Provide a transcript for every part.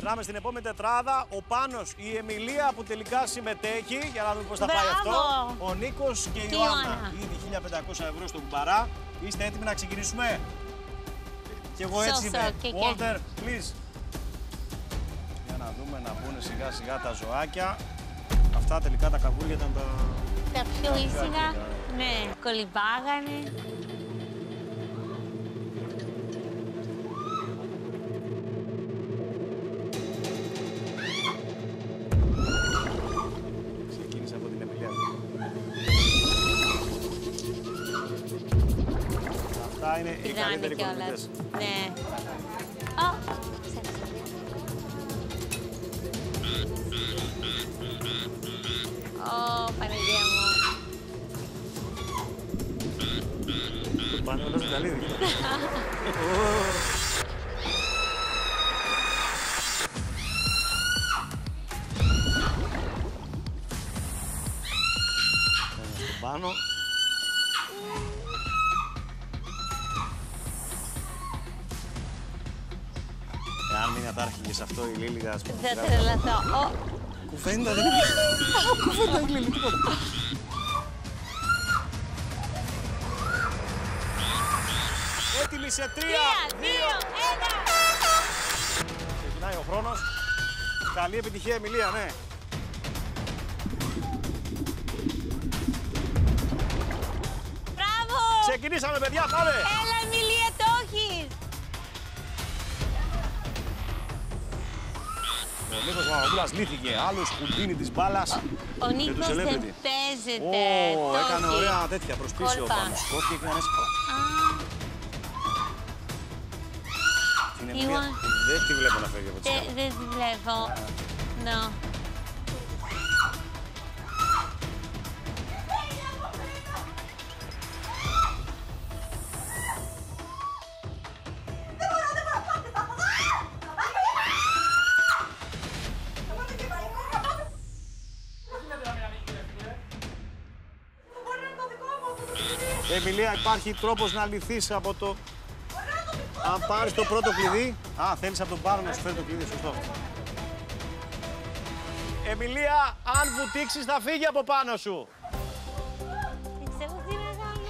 Περνάμε στην επόμενη τετράδα. Ο Πάνος, η Εμιλία που τελικά συμμετέχει. Για να δούμε πώς θα πάει αυτό. Ο Νίκος και η Ιωάννα. Ήδη 1.500 ευρώ στον κουμπαρά. Είστε έτοιμοι να ξεκινήσουμε? Και εγώ έτσι είμαι. Walter, please. Για να δούμε να μπουν σιγά σιγά τα ζωάκια. Αυτά τελικά τα καβούρια ήταν τα πιο ήσυχα. Ναι, κολυμπάγανε. Ξεκίνησε από την Εμιλία. Αυτά είναι οι καλύτεροι κολυμπητές. Ναι. Παναγία μου. Το πάνε όλα στο καλύδι. Στον πάνω. Εάν μην ατάρχηκε σε αυτό η Λίλιγα, ας πούμε. Θα τρελαθώ. Κουφέντα δεν είναι. Κουφέντα δεν είναι τίποτα. Έτοιμοι σε 3, 2, 1. Ξεκινάει ο χρόνος. Καλή επιτυχία, Εμιλία, ναι. Μπράβο! Ξεκινήσαμε, παιδιά, πάμε! Έλα, Εμιλία, το έχεις! Ο Νίκος Παπαδόπουλος λύθηκε. Άλλος κουντίνι της μπάλας. Ο Νίκος δεν παίζεται. Έκανε ωραία τέτοια προσπίση ο Πάνος. Σκόθηκε και έκανε έσπρα. Την Εμιλία δεν τη βλέπω να φεύγει από τις κάμερες. Δεν τη βλέπω. No. Εμιλία, υπάρχει τρόπος να λυθείς από το... Αν πάρεις το πρώτο κλειδί... Α, θέλεις από τον Πάνο να σου φέρει το κλειδί, σωστό. Εμιλία, αν βουτήξεις θα φύγει από πάνω σου. Δεν ξέρω τι να κάνω.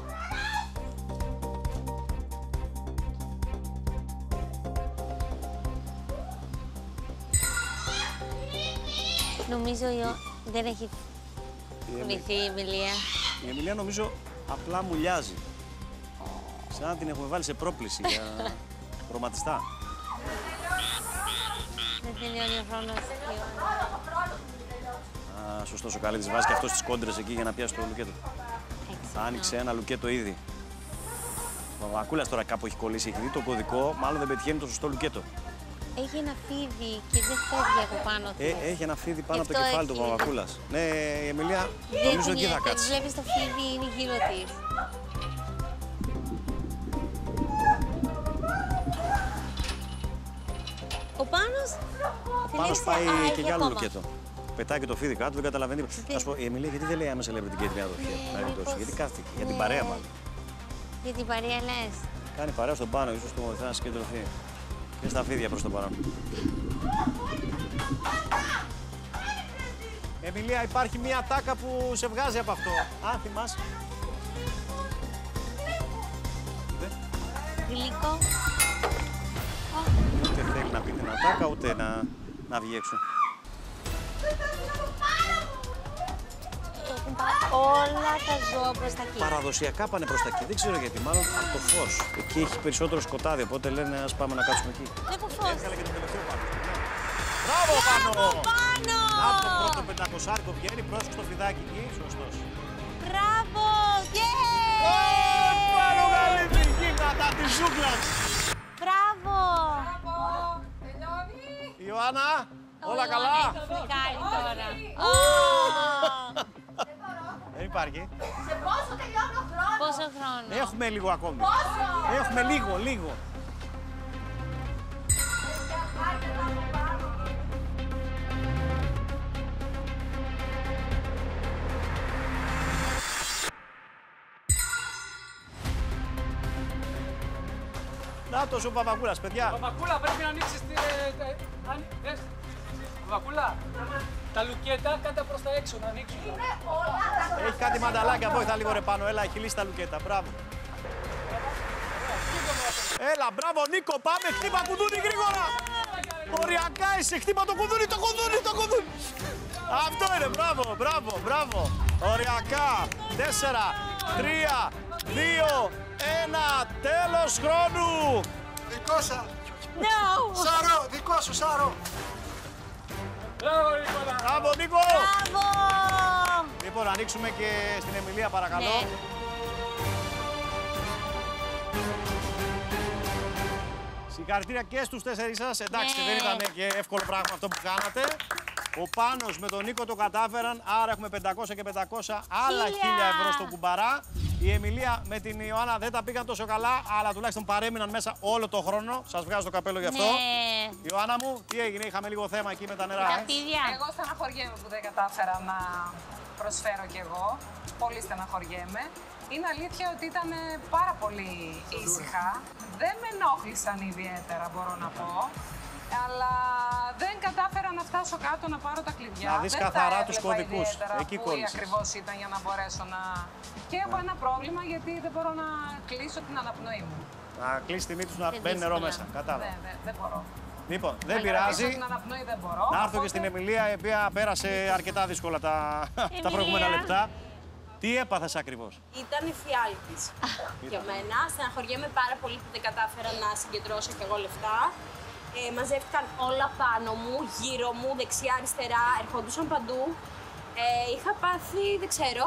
Νομίζω δεν έχει κουνηθεί η Εμιλία. Η Εμιλία νομίζω απλά μουλιάζει. Σαν να την έχουμε βάλει σε πρόκληση για χρωματιστά. Δεν τελειώνει ο χρόνος. Σωστός ο Καλίδης. Βάζει και αυτός τις κόντρες εκεί για να πιάσει το λουκέτο. Άνοιξε ένα λουκέτο ήδη. Ο Παπακούλας τώρα κάπου έχει κολλήσει, έχει δει το κωδικό, μάλλον δεν πετυχαίνει το σωστό λουκέτο. Έχει ένα φίδι και δεν φεύγει από πάνω του. Έχει ένα φίδι πάνω από το κεφάλι του Παπακούλας. Ναι, η Εμιλία νομίζω εκεί θα κάτσει. Βλέπεις το φίδι είναι γύρω της. Ο Πάνος πάει και για άλλο λουκέτο. Πετάει και το φίδι κάτω, δεν καταλαβαίνει. Να σου πω, η Εμιλία γιατί δεν λέει άμεσα λέει την Κέντρη αδοχή. Γιατί κάθεται, για την παρέα μάλλον. Για την παρέα λες. Κάνει παρέα στον πάνω, ίσως το βοηθά να συγκεντρωθεί. Και στα φίδια προς το παρόν. Εμιλία, υπάρχει μία τάκα που σε βγάζει από αυτό. Αν θυμάσαι. Γλυκό. Ούτε θέλει να πει την ατάκα, ούτε να βγει έξω. Όλα τα ζώα προς τα εκεί. Παραδοσιακά πάνε προς τα εκεί. Δεν ξέρω γιατί, μάλλον από το φως. Εκεί έχει περισσότερο σκοτάδι, οπότε λένε ας πάμε να κάτσουμε εκεί. Βλέπω φως. Έβγαλε και το τελευταίο Πάνο. Μπράβο, Πάνο! Πάνο! Να το πρώτο πεντακοσάρικο βγαίνει, πρόσεξε το φιδάκι εκεί. Σωστός. Μπράβο! Πάνο Καλίδη, γίγαντα της ζούγκλας. Μπράβο! Ιωάννα, όλα καλά. Δεν υπάρχει. Σε πόσο τελειώνει ο χρόνος? Πόσο χρόνο? Έχουμε λίγο ακόμη. Έχουμε λίγο. Νάτος ο Παπακούλας, παιδιά. Παπακούλα, πρέπει να ανοίξεις τη... Δες. Παπακούλα, τα λουκέτα κάτα προς τα έξω, να ανοίξουν. Έχει κάτι μανταλάκια, βόηθα λίγο ρε πάνω. Έλα, έχει λύσει τα λουκέτα. Μπράβο. Έλα, μπράβο Νίκο, πάμε, χτύπα κουδούνι γρήγορα. Οριακά είσαι, χτύπα το κουδούνι, το κουδούνι, το κουδούνι. Αυτό είναι, μπράβο, μπράβο, μπράβο. Οριακά, 4, 3, 2, 1, τέλος χρόνου. Δικό σας. No! Σάρο, δικό σου, Σάρο. Μπράβο, Νικόλα. Μπράβο Νίκο. Μπράβο! Λοιπόν, ανοίξουμε και στην Εμιλία παρακαλώ. Ναι. Συγχαρητήρια και στους 4 σας. Εντάξει, Ναι. δεν ήταν και εύκολο πράγμα αυτό που κάνατε. Ο Πάνος με τον Νίκο το κατάφεραν, άρα έχουμε 500 και 500, άλλα 1000 ευρώ στο κουμπαρά. Η Εμιλία με την Ιωάννα δεν τα πήγαν τόσο καλά, αλλά τουλάχιστον παρέμειναν μέσα όλο το χρόνο. Σας βγάζω το καπέλο γι' αυτό. Ναι. Ιωάννα μου, τι έγινε, είχαμε λίγο θέμα εκεί με τα νερά. Τα πίδια. Εγώ στεναχωριέμαι που δεν κατάφερα να προσφέρω κι εγώ. Πολύ στεναχωριέμαι. Είναι αλήθεια ότι ήταν πάρα πολύ ήσυχα. Δεν με ενόχλησαν ιδιαίτερα, μπορώ να πω. Αλλά δεν κατάφερα να φτάσω κάτω να πάρω τα κλειδιά. Να δεις δεν καθαρά τα τους έβλεπα κωδικούς. ιδιαίτερα Εκεί πού κόλλησες. ακριβώς ήταν για να μπορέσω να... Και έχω ένα πρόβλημα γιατί δεν μπορώ να κλείσω την αναπνοή μου. Να κλείσει τη μύτη σου να Και μπαίνει νερό δύσκολα. μέσα. Κατάλαβα. Δεν μπορώ. Λοιπόν, δεν Να πειράζει. κρατήσω την αναπνοή δεν μπορώ. Να έρθω και οπότε- στην Εμιλία, η οποία πέρασε αρκετά δύσκολα τα προηγούμενα λεπτά. Τι έπαθες ακριβώς? Ήταν εφιάλτης για μένα. Στεναχωριέμαι πάρα πολύ που δεν κατάφερα να συγκεντρώσω κι εγώ λεφτά. Μαζεύτηκαν όλα πάνω μου, γύρω μου, δεξιά, αριστερά, ερχόντουσαν παντού. Είχα πάθει, δεν ξέρω,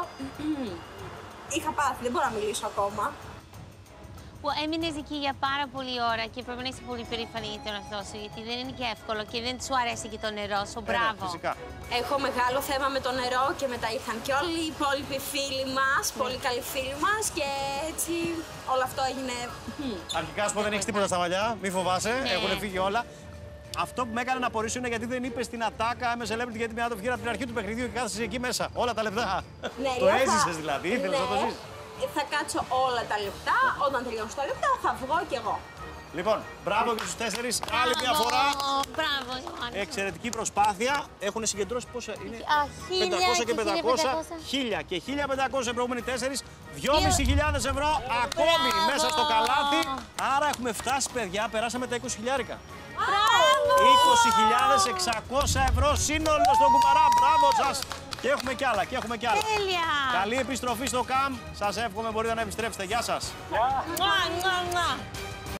είχα πάθει, δεν μπορώ να μιλήσω ακόμα. Που έμεινες εκεί για πάρα πολλή ώρα και πρέπει να είσαι πολύ περήφανη για τον εαυτό σου, γιατί δεν είναι και εύκολο και δεν σου αρέσει και το νερό σου. Μπράβο. Φυσικά. Έχω μεγάλο θέμα με το νερό και μετά ήρθαν και όλοι οι υπόλοιποι φίλοι μας, πολύ καλοί φίλοι μας και έτσι όλο αυτό έγινε... Αρχικά σου πω δεν έχει τίποτα στα μαλλιά, μη φοβάσαι, Ναι. έχουν φύγει όλα. Αυτό που με έκανε να απορρίσω είναι γιατί δεν είπε στην ατάκα με celebrity, γιατί μια το βγήρα από την αρχή του παιχνιδιού και κάθεσαι εκεί μέσα. Όλα τα λεπτά. Ναι, Το λέω, έζησες δηλαδή, ήθελες να το ζήσεις. Θα κάτσω όλα τα λεπτά, όταν τελειώσω τα λεπτά θα βγω κι εγώ. Λοιπόν, μπράβο και στους 4, άλλη μια φορά. Μπράβο, Ιωάννη. Εξαιρετική προσπάθεια. Έχουν συγκεντρώσει πόσα είναι. Α, 500 και 500. 1000 και 1500 οι προηγούμενοι 4. 2.500 ευρώ ακόμη Μπράβο. μέσα στο καλάθι. Άρα έχουμε φτάσει, παιδιά, περάσαμε τα 20.000. Μπράβο. 20.600 ευρώ σύνολο στον κουμπαρά. Μπράβο σας. Και έχουμε κι άλλα, και έχουμε κι άλλα. Τέλεια. Καλή επιστροφή στο ΚΑΜ. Σας εύχομαι μπορείτε να επιστρέψετε. Γεια σας. Μουα, μουα, μουα.